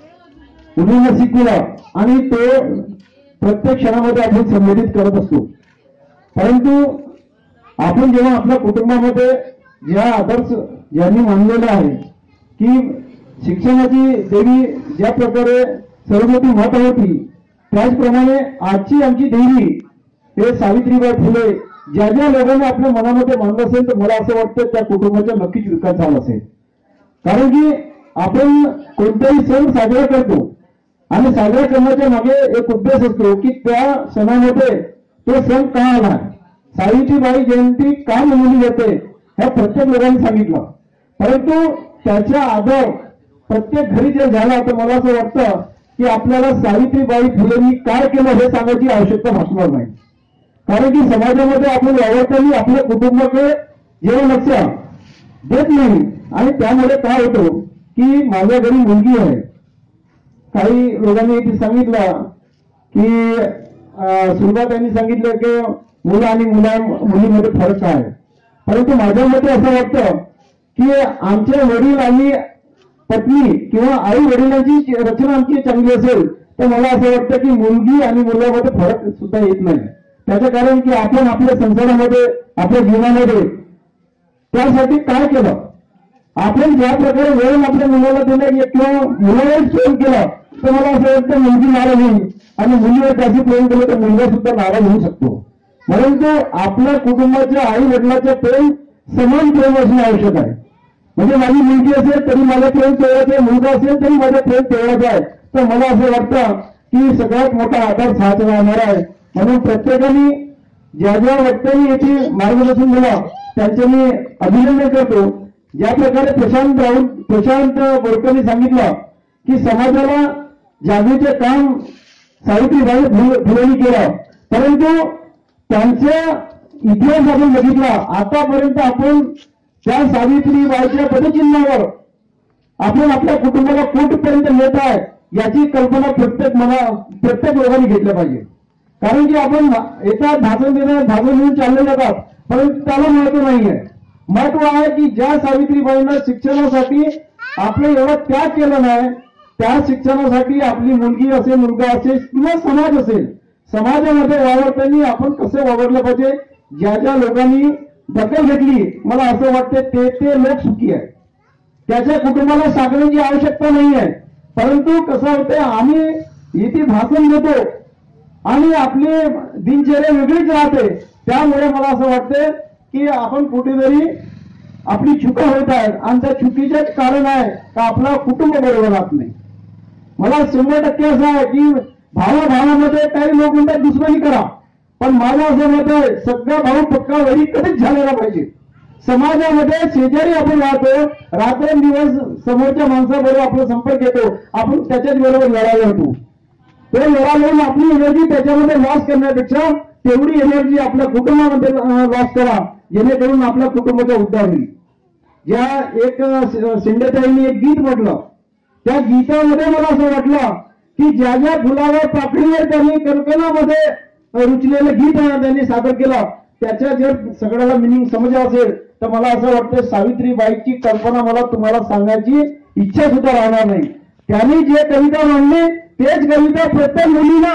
मुलींना शिकवलं आणि ते प्रत्येक क्षणामध्ये आपण संबोधित करत असतो. परंतु आपण जेव्हा आपल्या कुटुंबामध्ये ज्या आदर्श ज्यांनी मानलेला आहे की शिक्षणाची देवी ज्या प्रकारे सर्वमोठी माता होती, त्याचप्रमाणे आजची आमची देवी हे सावित्रीबाई फुले ज्या ज्या लोकांनी आपल्या मनामध्ये मानलं असेल तर मला असं वाटतं त्या कुटुंबाचा नक्कीच विकास झाला असेल. कारण की आपण कोणताही सण साजरा करतो आणि साजरा करण्याच्या मागे एक उद्देश असतो की त्या सणामध्ये तो सण का आला, सावित्रीबाई जयंती का मनवली जाते हे प्रत्येक लोकांनी सांगितलं. परंतु त्याचा आदर प्रत्येक घरी जर झाला तर मला असं वाटतं की आपल्याला सावित्रीबाई फुलेंनी काय केलं हे सांगायची आवश्यकता भासणार नाही. कारण की समाजामध्ये आपण वावरताना आपल्या कुटुंबाकडे जेव्हा लक्ष देत नाही आणि त्यामुळे काय होतं की माझ्या घरी मुलगी आहे, काही लोकांनी सांगितलं की सुरुवात त्यांनी सांगितलं की मुलं आणि मुला मुलीमध्ये फरक आहे. परंतु माझ्या मते असं वाटतं की आमचे वडील आणि पत्नी किंवा आई वडिलांची रचना आमची चांगली असेल तर मला असं वाटतं की मुलगी आणि मुलामध्ये फरक सुद्धा येत नाही. त्याचं कारण की आपण आपल्या संसारामध्ये आपल्या जीवनामध्ये त्यासाठी काय केलं, आपण ज्या प्रकारे वेळ आपल्या मुलाला दिलं किंवा मुलावर प्रेम केलं तर मला असं वाटतं मुलगी नाराज होईल आणि मुलीवर जास्त प्रेम केलं तर मुलगा सुद्धा नाराज होऊ शकतो. परंतु आपल्या कुटुंबाच्या आई वडिलांचं प्रेम समान प्रेम असणे आवश्यक आहे. म्हणजे माझी मुलगी असेल तरी माझं प्रेम तेवढाच आहे, मुलगा असेल तरी माझं प्रेम तेवढाच आहे. तर मला असं वाटतं की सगळ्यात मोठा आधार साथ राहणार आहे. म्हणून प्रत्येकाने ज्या ज्या व्यक्तींनी याची मार्गदर्शन दिलं त्यांचे मी अभिनंदन करतो. ज्या प्रकारे प्रशांत राऊत प्रशांत बोरकरनी सांगितलं की समाजाला जागृतीचे काम सावित्रीबाई फुलेंनी केलं, परंतु त्यांचा इतिहास आपण बघितला आतापर्यंत आपण त्या सावित्रीबाईच्या पदचिन्हावर आपण आपल्या कुटुंबाला कुठपर्यंत नेत आहे याची कल्पना प्रत्येक मना प्रत्येक लोकांनी घेतल्या पाहिजे. कारण की आपण एका भाषण देण्यात भाषण देऊन चालले जातात परंतु त्याला महत्व नाहीये. महत्व आहे की ज्या सावित्रीबाईंना शिक्षणासाठी आपलं एवढा त्याग केला नाही त्या शिक्षणासाठी आपली मुलगी असेल मुलगा असेल किंवा समाज असेल समाजामध्ये वावरताना आपण कसं वावरलं पाहिजे. ज्या ज्या लोकांनी दखल घेतली मला असं वाटतं ते ते लोक सुखी आहे. त्याच्या कुटुंबाला साखरेची आवश्यकता नाही आहे. परंतु कसं होतं आम्ही इथे भाषण देतो आणि आपली दिनचर्या वेगळीच राहते. त्यामुळे मला असं वाटतं की आपण कुठेतरी आपली चुका होत आहेत आणि त्या चुकीचंच कारण आहे का आपला कुटुंब बरोबर राहत नाही. मला शंभर टक्के असं आहे की भावा भावामध्ये काही लोक म्हणतात दुश्मनी करा, पण माझं असं मत आहे सगळा भाऊ पक्का वरी कधीच झालेला पाहिजे. समाजामध्ये शेजारी आपण राहतो, रात्रंदिवस समोरच्या माणसाबरोबर आपला संपर्क येतो, आपण त्याच्याच बरोबर लढायला होतो. तो लढा लावून आपली एनर्जी त्याच्यामध्ये लॉस करण्यापेक्षा तेवढी एनर्जी आपल्या कुटुंबामध्ये लॉस करा, जेणेकरून आपल्या कुटुंबाचा उद्धार होईल. ज्या एक शिंदेताईंनी एक गीत म्हटलं, त्या गीतामध्ये मला असं वाटलं की ज्या ज्या फुलावर पाकळीवर त्यांनी कल्पनामध्ये रुचलेलं गीत त्यांनी सादर केलं, त्याच्या जर सगळ्याला मिनिंग समजलं असेल तर मला असं वाटतं सावित्रीबाईची कल्पना मला तुम्हाला सांगायची इच्छा सुद्धा राहणार नाही. त्यांनी जे कविता मांडली तेच कविता प्रत्येक मुलीला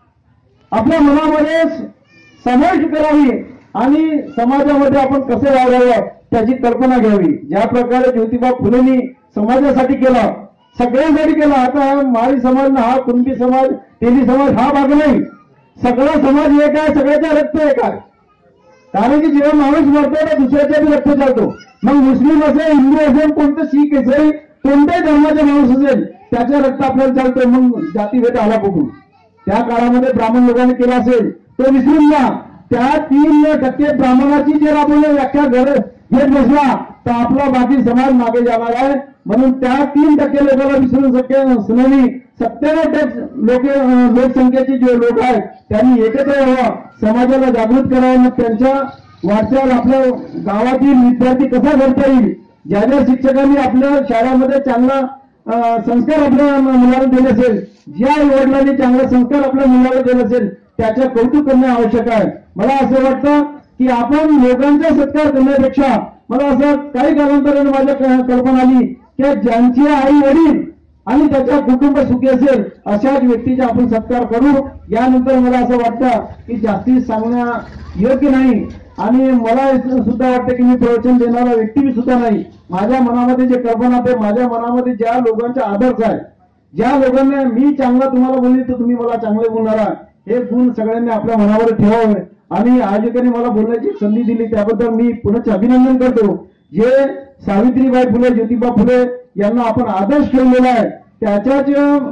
आपल्या मनामध्ये समाविष्ट करावी आणि समाजामध्ये आपण कसे वागावं त्याची कल्पना घ्यावी. ज्या प्रकारे ज्योतिबा फुलेंनी समाजासाठी केला, सगळ्यांसाठी केला. आता माळी समाज हा, कुणबी समाज, तेली समाज हा भाग नाही, सगळा समाज एक आहे, सगळ्याचा रक्त एक आहे. कारण की जेव्हा माणूस मरतो तर दुसऱ्याच्या बी रक्त चालतो. मग मुस्लिम असेल, हिंदू असेल, कोणतं शीख असेल, कोणत्याही धर्माचा माणूस असेल त्याच्या रक्त आपल्याला चालतो. मग जातीभेद आला कुठून? त्या काळामध्ये ब्राह्मण लोकांनी केला असेल तो विसरून जा. त्या तीन टक्के ब्राह्मणाची जर आपण व्याख्या घर घेत बसला तर आपला बाकी समाज मागे जाणार आहे. म्हणून त्या तीन टक्के लोकांना विसरून शक्य सुनामी सत्त्याण्णव टक्के लोक लोकसंख्येचे जे लोक आहेत त्यांनी एकत्र व्हावं, समाजाला जागृत करावं. मग त्यांच्या वाटचाल आपल्या गावातील विद्यार्थी कसा करता येईल, ज्या ज्या शिक्षकांनी आपल्या शाळेमध्ये चांगला संस्कार आपल्या मुलाला दिले असेल, ज्या आई वडिलांनी चांगला संस्कार आपल्या मुलाला दिले असेल त्याचं कौतुक करणे आवश्यक आहे. मला असं वाटतं की आपण लोकांचा सत्कार करण्यापेक्षा मला असं काही कालांतराने माझ्या कल्पना आली की ज्यांचे आई वडील आणि त्याचा कुटुंब सुखी असेल अशाच व्यक्तीचा आपण सत्कार करू. यानंतर मला असं वाटतं की जास्ती सांगण्या योग्य नाही आणि मला सुद्धा वाटतं की मी प्रवचन देणारा व्यक्ती सुद्धा नाही. माझ्या मनामध्ये जे कल्पना आहे, माझ्या मनामध्ये ज्या लोकांचा आदर्श आहे, ज्या लोकांना मी चांगला तुम्हाला बोलली तर तुम्ही मला चांगले बोलणारा, हे गुण सगळ्यांनी आपल्या मनावर ठेवावे. आणि आयोजकांनी मला बोलण्याची संधी दिली त्याबद्दल मी पुन्हा अभिनंदन करतो. जे सावित्रीबाई फुले, ज्योतिबा फुले यांना आपण आदर्श ठेवलेला आहे त्याच्याच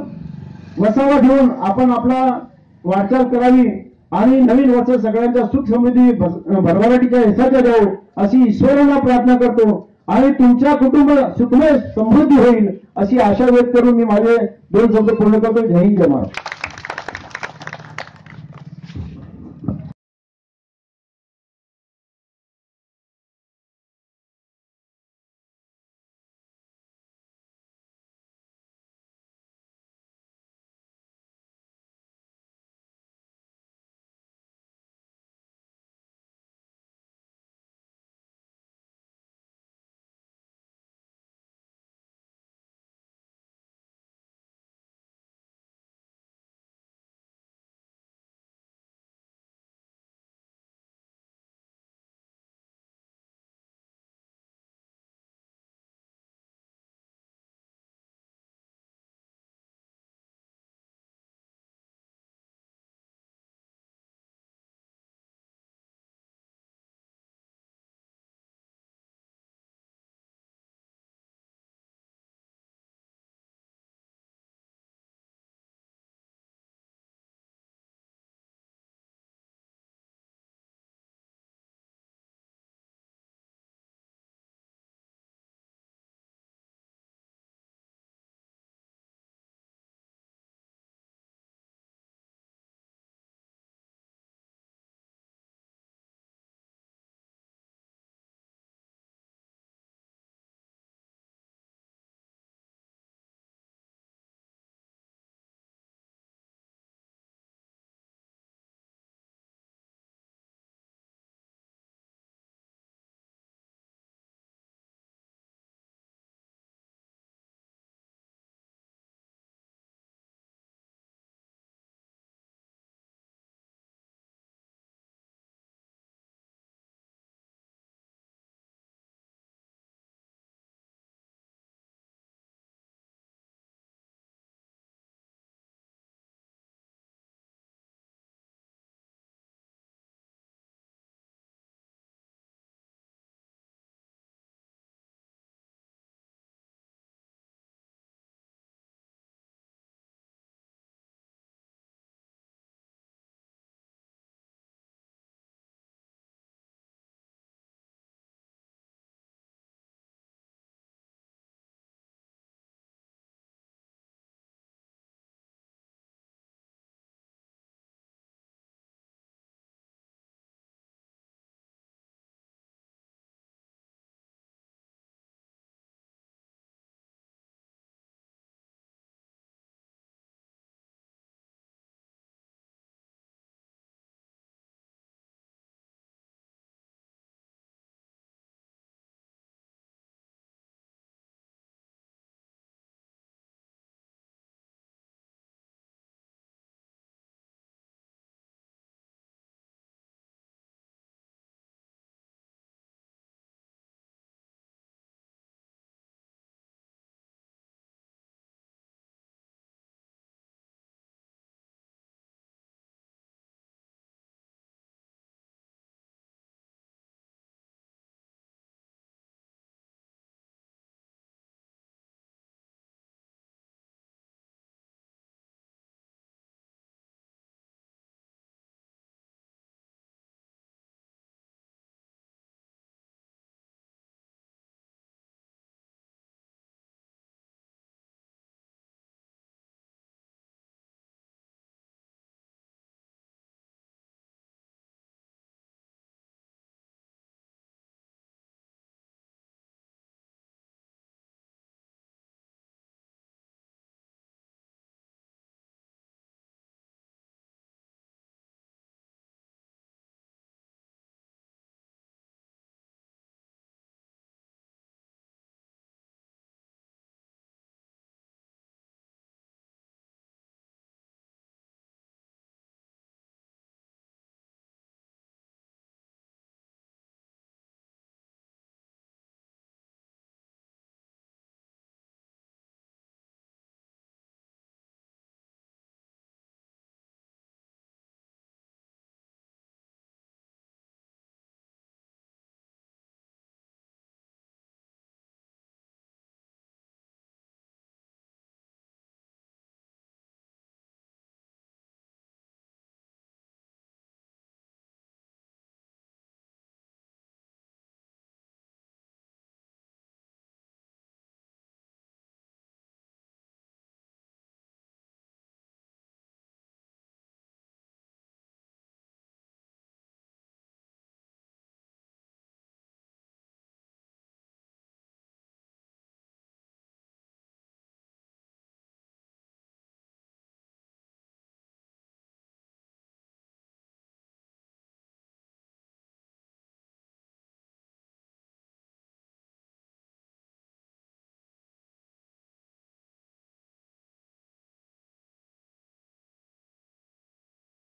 वसावा घेऊन आपण आपला वाटचाल करावी आणि नवीन वर्ष सगळ्यांच्या सुख समृद्धी भरभराटीच्या यशाच्या जाऊ अशी ईश्वराला प्रार्थना करतो आणि तुमच्या कुटुंब सुखमय समृद्धी होईल अशी आशा व्यक्त करून मी माझे दोन शब्द पूर्ण करतो. जय हिंद, जय महाराष्ट्र.